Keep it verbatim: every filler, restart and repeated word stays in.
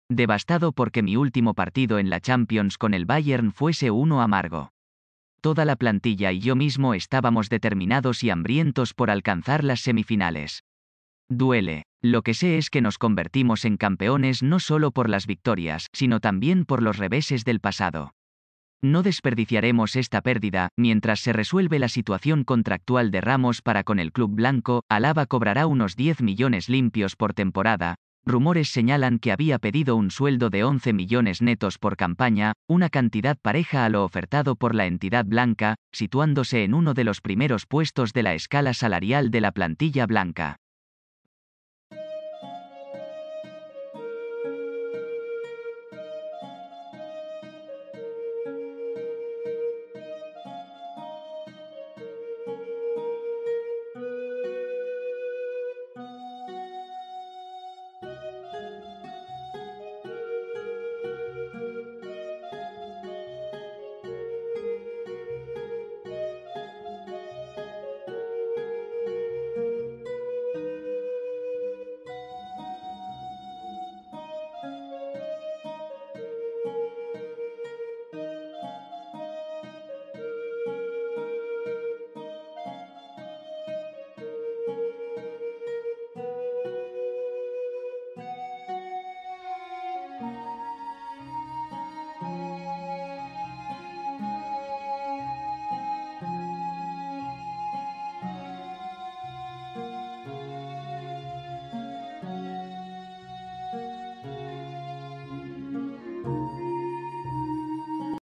devastado porque mi último partido en la Champions con el Bayern fuese uno amargo. Toda la plantilla y yo mismo estábamos determinados y hambrientos por alcanzar las semifinales. Duele. Lo que sé es que nos convertimos en campeones no solo por las victorias, sino también por los reveses del pasado. No desperdiciaremos esta pérdida. Mientras se resuelve la situación contractual de Ramos para con el club blanco, Alaba cobrará unos diez millones limpios por temporada. Rumores señalan que había pedido un sueldo de once millones netos por campaña, una cantidad pareja a lo ofertado por la entidad blanca, situándose en uno de los primeros puestos de la escala salarial de la plantilla blanca.